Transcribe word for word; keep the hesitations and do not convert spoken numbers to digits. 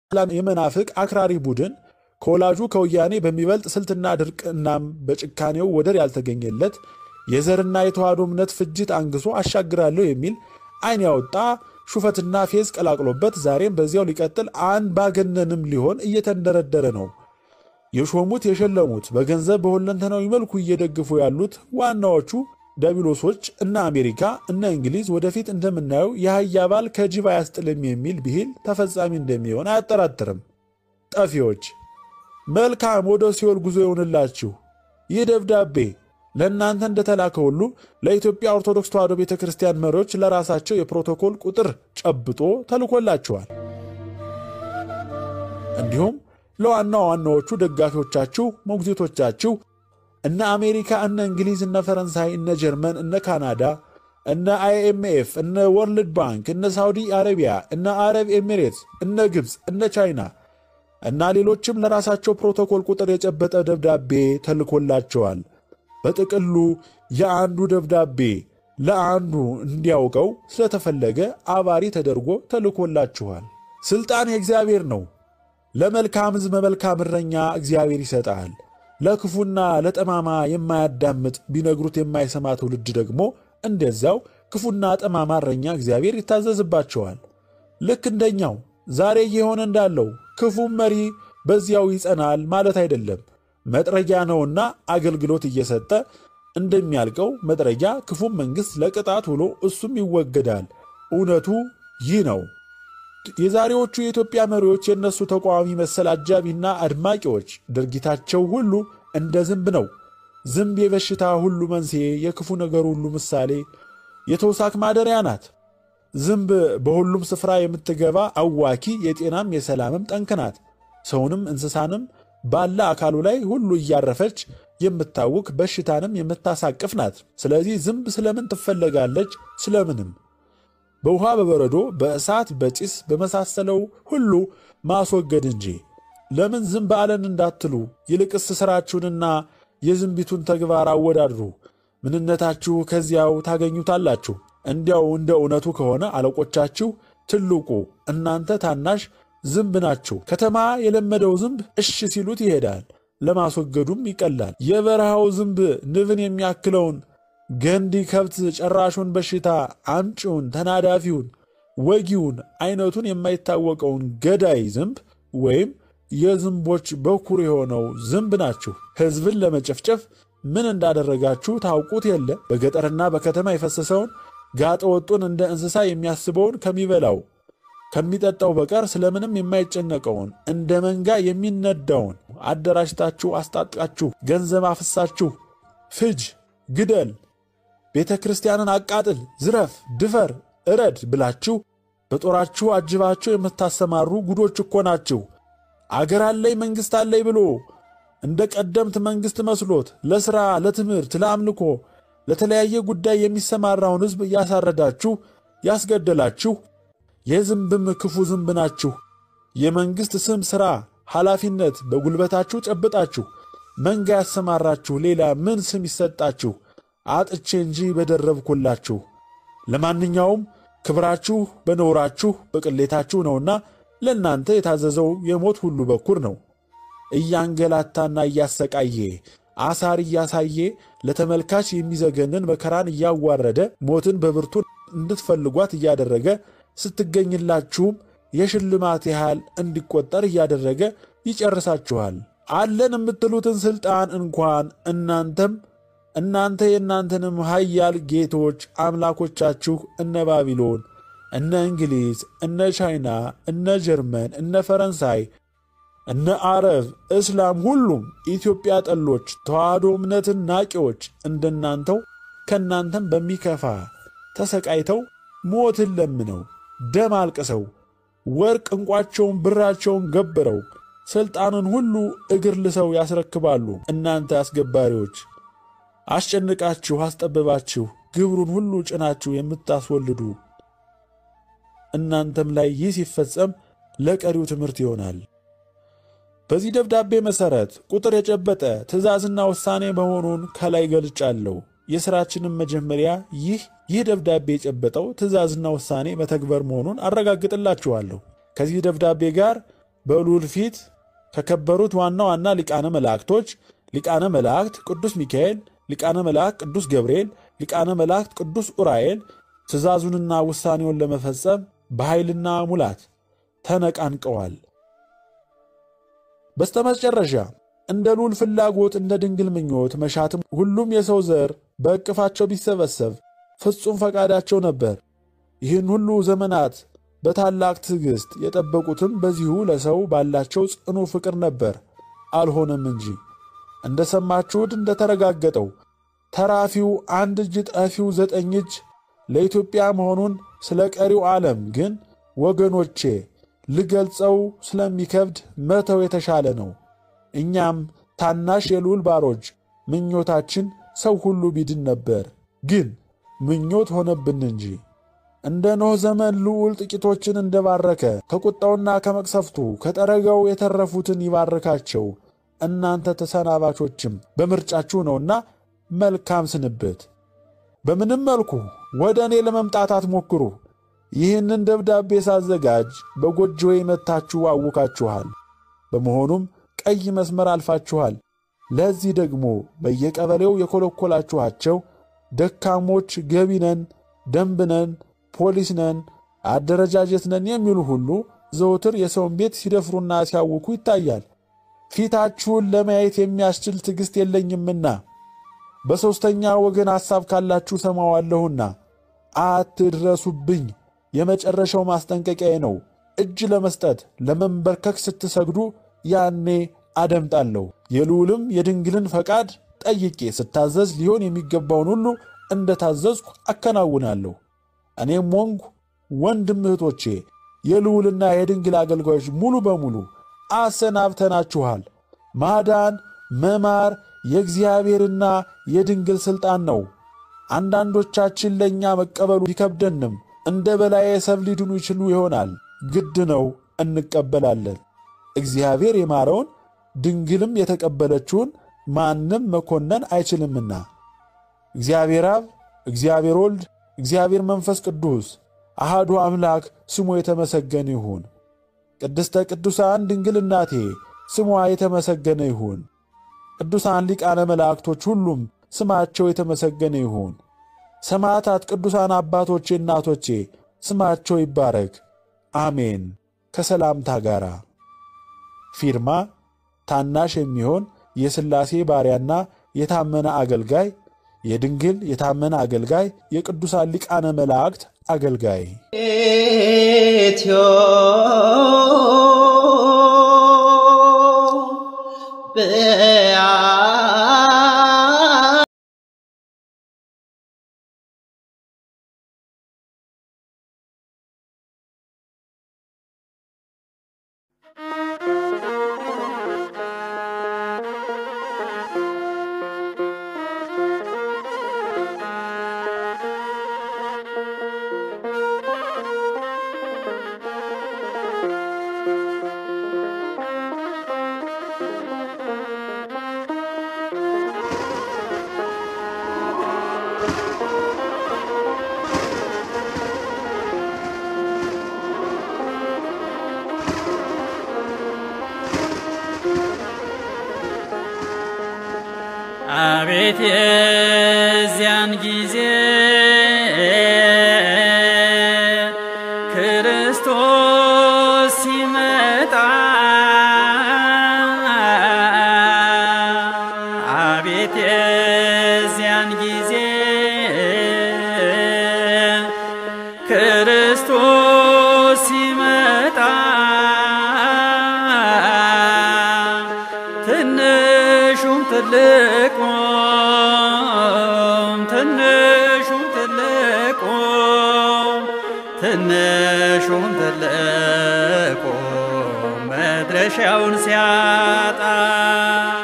የመናፍቅ አክራሪ ቡድን ከወላጁ ከወያኔ በሚበልጥ ስልትና ድርቅናም በጭካኔው ወደር ያልተገኘለት የዘርና የተዋህዶ እምነት ፍጅት አንግሶ አሻግራለሁ የሚል አይን ያወጣ ሹፈትና ፌዝ ቀላቅሎበት ዛሬም በዚያው ሊቀጥል አምባገነንም ሊሆን እየተንደረደረ ነው። የሾሙት የሸለሙት በገንዘብ በሁለንተናዊ መልኩ እየደግፉ ያሉት ዋናዎቹ ዳቢሎሶች እና አሜሪካ እና እንግሊዝ ወደፊት እንደምናየው የአህያ ባል ከጅብ አያስጥልም የሚል ብሂል ተፈጻሚ እንደሚሆን አያጠራጥርም። ጠፊዎች መልካም ወደ ሲኦል ጉዞ ይሁንላችሁ። ይህ ደብዳቤ ለእናንተ እንደተላከ ሁሉ ለኢትዮጵያ ኦርቶዶክስ ተዋሕዶ ቤተክርስቲያን መሪዎች ለራሳቸው የፕሮቶኮል ቁጥር ጨብጦ ተልኮላቸዋል። እንዲሁም ለዋና ዋናዎቹ ደጋፊዎቻችሁ ሞግዚቶቻችሁ እነ አሜሪካ እነ እንግሊዝ እነ ፈረንሳይ እነ ጀርመን እነ ካናዳ እነ አይኤምኤፍ እነ ወርልድ ባንክ እነ ሳውዲ አረቢያ እነ አረብ ኤሚሬትስ እነ ግብጽ እነ ቻይና እና ሌሎችም ለራሳቸው ፕሮቶኮል ቁጥር የጨበጠ ደብዳቤ ተልኮላቸዋል። በጥቅሉ የአንዱ ደብዳቤ ለአንዱ እንዲያውቀው ስለተፈለገ አባሪ ተደርጎ ተልኮላችኋል። ስልጣን የእግዚአብሔር ነው። ለመልካም ሕዝብ መልካም እረኛ እግዚአብሔር ይሰጣል። ለክፉና ለጠማማ የማያዳምጥ ቢነግሩት የማይሰማ ትውልድ ደግሞ እንደዛው ክፉና ጠማማ እረኛ እግዚአብሔር ይታዘዝባቸዋል። ልክ እንደኛው ዛሬ የሆነ እንዳለው ክፉም መሪ በዚያው ይጸናል ማለት አይደለም። መጥረጊያ ነውና አገልግሎት እየሰጠ እንደሚያልቀው መጥረጊያ ክፉም መንግስት ለቅጣት ውሎ እሱም ይወገዳል። እውነቱ ይህ ነው። የዛሬዎቹ የኢትዮጵያ መሪዎች የነሱ ተቋሚ መሰል አጃቢና አድማቂዎች ድርጊታቸው ሁሉ እንደ ዝንብ ነው። ዝንብ የበሽታ ሁሉ መንስኤ፣ የክፉ ነገር ሁሉ ምሳሌ፣ የተውሳክ ማደሪያ ናት። ዝንብ በሁሉም ስፍራ የምትገባ አዋኪ የጤናም የሰላምም ጠንቅ ናት። ሰውንም እንስሳንም ባለ አካሉ ላይ ሁሉ እያረፈች የምታውክ በሽታንም የምታሳቅፍ ናት። ስለዚህ ዝንብ ስለምን ትፈለጋለች? ስለምንም በውሃ በበረዶ በእሳት በጭስ በመሳሰለው ሁሉ ማስወገድ እንጂ። ለምን ዝንብ አለን እንዳትሉ ይልቅስ ሥራችሁንና የዝንቢቱን ተግባር አወዳድሩ። ምንነታችሁ ከዚያው ታገኙታላችሁ። እንዲያው እንደ እውነቱ ከሆነ አለቆቻችሁ ትልቁ፣ እናንተ ታናሽ ዝንብ ናችሁ። ከተማ የለመደው ዝንብ እሺ ሲሉት ይሄዳል፣ ለማስወገዱም ይቀላል። የበረሃው ዝንብ ንብን የሚያክለውን ገንዲ ከብት ጨራሹን በሽታ አምጪውን ተናዳፊውን ወጊውን አይነቱን የማይታወቀውን ገዳይ ዝንብ ወይም የዝንቦች በኩር የሆነው ዝንብ ናችሁ። ሕዝብን ለመጨፍጨፍ ምን እንዳደረጋችሁ ታውቁት የለ። በገጠርና በከተማ የፈሰሰውን ጋጠ ወጡን እንደ እንስሳ የሚያስበውን ከሚበላው ከሚጠጣው በቀር ስለምንም የማይጨነቀውን እንደ መንጋ የሚነዳውን አደራጅታችሁ አስጣጣችሁ ገንዘብ አፍሳችሁ ፍጅ፣ ግደል፣ ቤተ ክርስቲያንን አቃጥል፣ ዝረፍ፣ ድፈር፣ እረድ ብላችሁ በጦራችሁ አጅባችሁ የምታሰማሩ ጉዶች እኮ ናችሁ። አገር አለይ መንግስት አለይ ብሎ እንደ ቀደምት መንግስት መስሎት ለሥራ፣ ለትምህርት፣ ለአምልኮ፣ ለተለያየ ጉዳይ የሚሰማራውን ሕዝብ ያሳረዳችሁ ያስገደላችሁ የዝንብም ክፉ ዝንብ ናችሁ። የመንግስት ስም፣ ሥራ፣ ኃላፊነት በጉልበታችሁ ጨብጣችሁ መንጋ ያሰማራችሁ ሌላ ምን ስም ይሰጣችሁ? አጥቼ እንጂ በደረብኩላችሁ። ለማንኛውም ክብራችሁ በነውራችሁ በቅሌታችሁ ነውና ለእናንተ የታዘዘው የሞት ሁሉ በኩር ነው። እያንገላታና እያሰቃየ አሳር እያሳየ ለተመልካች የሚዘገንን መከራን እያዋረደ ሞትን በብርቱ እንድትፈልጓት እያደረገ ስትገኝላችሁም የሽልማት ያህል እንዲቆጠር እያደረገ ይጨርሳችኋል። አለን የምትሉትን ስልጣን እንኳን እናንተም እናንተ የእናንተንም ኃያል ጌቶች አምላኮቻችሁ እነ ባቢሎን፣ እነ እንግሊዝ፣ እነ ቻይና፣ እነ ጀርመን፣ እነ ፈረንሳይ፣ እነ አረብ፣ እስላም ሁሉም ኢትዮጵያ ጠሎች ተዋህዶ እምነትን ናቂዎች እንደናንተው ከናንተም በሚከፋ ተሰቃይተው ሞትን ለምነው ደም አልቅሰው ወርቅ እንቋቸውን ብራቸውን ገብረው ስልጣንን ሁሉ እግር ልሰው ያስረክባሉ። እናንተ አስገባሪዎች አስጨንቃችሁ አስጠበባችሁ ግብሩን ሁሉ ጭናችሁ የምታስወልዱ እናንተም ላይ ይህ ሲፈጸም ለቀሪው ትምህርት ይሆናል። በዚህ ደብዳቤ መሰረት ቁጥር የጨበጠ ትእዛዝና ውሳኔ መሆኑን ከላይ ገልጫለሁ። የሥራችንን መጀመሪያ ይህ ይህ ደብዳቤ የጨበጠው ትእዛዝና ውሳኔ መተግበር መሆኑን አረጋግጥላችኋለሁ። ከዚህ ደብዳቤ ጋር በልዑል ፊት ከከበሩት ዋና ዋና ሊቃነ መላእክቶች ሊቃነ መላእክት ቅዱስ ሚካኤል፣ ሊቃነ መላእክት ቅዱስ ገብርኤል፣ ሊቃነ መላእክት ቅዱስ ኡራኤል ትእዛዙንና ውሳኔውን ለመፈጸም በኃይልና ሙላት ተነቃንቀዋል። በስተመጨረሻ እንደ ልዑል ፍላጎት እንደ ድንግል ምኞት መሻትም ሁሉም የሰው ዘር በእቅፋቸው ቢሰበሰብ ፍጹም ፈቃዳቸው ነበር። ይህን ሁሉ ዘመናት በታላቅ ትዕግስት የጠበቁትም በዚሁ ለሰው ባላቸው ጽኑ ፍቅር ነበር። አልሆነም እንጂ እንደ ሰማችሁት እንደ ተረጋገጠው ተራፊው አንድ እጅ ጠፊው ዘጠኝ እጅ ለኢትዮጵያ መሆኑን ስለ ቀሪው ዓለም ግን ወገኖቼ ልገልጸው ስለሚከብድ መተው የተሻለ ነው። እኛም ታናሽ የልዑል ባሮች ምኞታችን ሰው ሁሉ ቢድን ነበር፣ ግን ምኞት ሆነብን እንጂ። እንደ ኖህ ዘመን ልዑል ጥቂቶችን እንደባረከ ከቁጣውና ከመቅሰፍቱ ከጠረጋው የተረፉትን ይባርካቸው። እናንተ ተሰናባቾችም በምርጫችሁ ነውና መልካም ስንብት። በምንም መልኩ ወደ እኔ ለመምጣት አትሞክሩ። ይህንን ደብዳቤ ሳዘጋጅ በጎጆዬ መታችሁ አውካችኋል። በመሆኑም ቀይ መስመር አልፋችኋል። ለዚህ ደግሞ በየቀበሌው የኮለኮላችኋቸው ደካሞች ገቢነን፣ ደንብነን፣ ፖሊስነን፣ አደረጃጀትነን የሚሉ ሁሉ ዘውትር የሰውን ቤት ሲደፍሩና ሲያውኩ ይታያል። ፊታችሁን ለማየት የሚያስችል ትዕግስት የለኝምና በሶስተኛ ወገን ሐሳብ ካላችሁ ሰማዋለሁና አትድረሱብኝ። የመጨረሻው ማስጠንቀቂያ ነው። እጅ ለመስጠት ለመንበርከክ ስትሰግዱ ያኔ አደምጣለሁ። የልዑልም የድንግልን ፈቃድ ጠይቄ ስታዘዝ ሊሆን የሚገባውን ሁሉ እንደታዘዝኩ አከናውናለሁ። እኔም ወንጉ ወንድም እህቶቼ የልዑልና የድንግል አገልጋዮች ሙሉ በሙሉ አሰናብተናችኋል። ማዳን መማር የእግዚአብሔርና የድንግል ሥልጣን ነው። አንዳንዶቻችን ለእኛ መቀበሉ ቢከብደንም እንደ በላዬ ሰብ ሊድኑ ይችሉ ይሆናል። ግድ ነው፣ እንቀበላለን። እግዚአብሔር የማረውን ድንግልም የተቀበለችውን ማንም መኮነን አይችልምና። እግዚአብሔር አብ፣ እግዚአብሔር ወልድ፣ እግዚአብሔር መንፈስ ቅዱስ አሃዱ አምላክ ስሙ የተመሰገነ ይሁን። ቅድስተ ቅዱሳን ድንግል እናቴ ስሟ የተመሰገነ ይሁን። ቅዱሳን ሊቃነ መላእክቶች ሁሉም ስማቸው የተመሰገነ ይሁን። ሰማዕታት ቅዱሳን አባቶቼ እናቶቼ ስማቸው ይባረክ፣ አሜን። ከሰላምታ ጋራ ፊርማ ታናሽ የሚሆን የሥላሴ ባሪያና የታመነ አገልጋይ የድንግል የታመነ አገልጋይ የቅዱሳን ሊቃነ መላእክት አገልጋይ ኢትዮጵያ አቤት የዚያን ጊዜ ክርስቶስ ሲመጣ አቤት የዚያን ጊዜ ክርስቶስ ሲመጣ ትንሹም ትልቁም ትንሹም ትልቁም ትንሹም ትልቁም መድረሻውን ሲያጣ